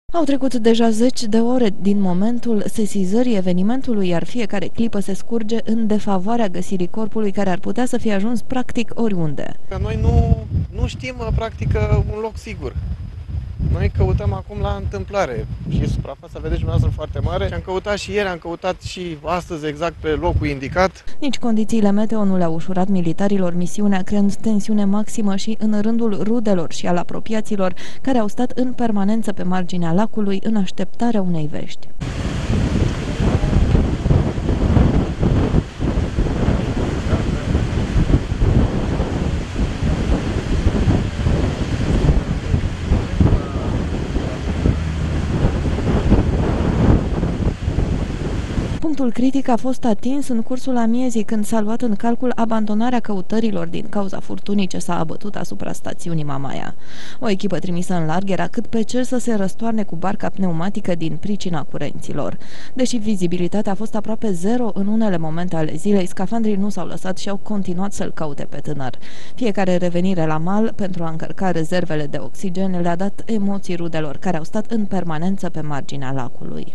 Au trecut deja 10 de ore din momentul sesizării evenimentului, iar fiecare clipă se scurge în defavoarea găsirii corpului, care ar putea să fie ajuns practic oriunde. Noi nu știm practic un loc sigur. Noi căutăm acum la întâmplare și suprafața, vedeți dumneavoastră, foarte mare. Și am căutat și ieri, am căutat și astăzi exact pe locul indicat. Nici condițiile meteo nu le-au ușurat militarilor misiunea, creând tensiune maximă și în rândul rudelor și al apropiaților, care au stat în permanență pe marginea lacului în așteptarea unei vești. Punctul critic a fost atins în cursul amiezii, când s-a luat în calcul abandonarea căutărilor din cauza furtunii ce s-a abătut asupra stațiunii Mamaia. O echipă trimisă în larg era cât pe cer să se răstoarne cu barca pneumatică din pricina curenților. Deși vizibilitatea a fost aproape zero în unele momente ale zilei, scafandrii nu s-au lăsat și au continuat să-l caute pe tânăr. Fiecare revenire la mal pentru a încărca rezervele de oxigen le-a dat emoții rudelor, care au stat în permanență pe marginea lacului.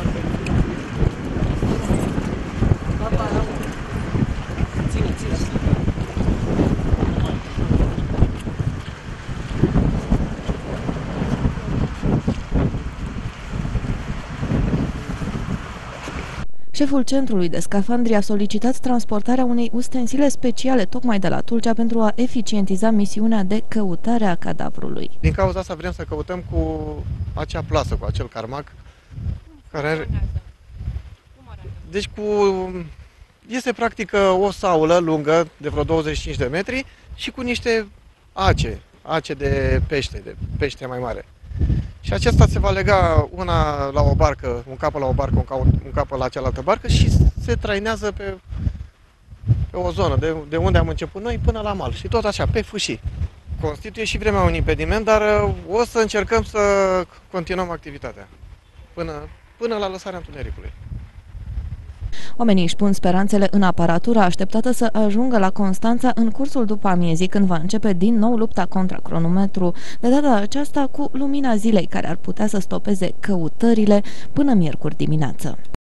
Șeful centrului de scafandri a solicitat transportarea unei ustensile speciale tocmai de la Tulcea pentru a eficientiza misiunea de căutare a cadavrului. Din cauza asta vrem să căutăm cu acea plasă, cu acel carmac, care are... Deci este practic o saulă lungă de vreo 25 de metri și cu niște ace de pește mai mare. Și acesta se va lega una la o barcă, un capăt la o barcă, un capăt la cealaltă barcă și se trainează pe o zonă, de unde am început noi până la mal. Și tot așa, pe fâșii. Constituie și vremea un impediment, dar o să încercăm să continuăm activitatea până la lăsarea întunericului. Oamenii își pun speranțele în aparatura așteptată să ajungă la Constanța în cursul după amiezii, când va începe din nou lupta contra cronometru, de data aceasta cu lumina zilei, care ar putea să stopeze căutările până miercuri dimineață.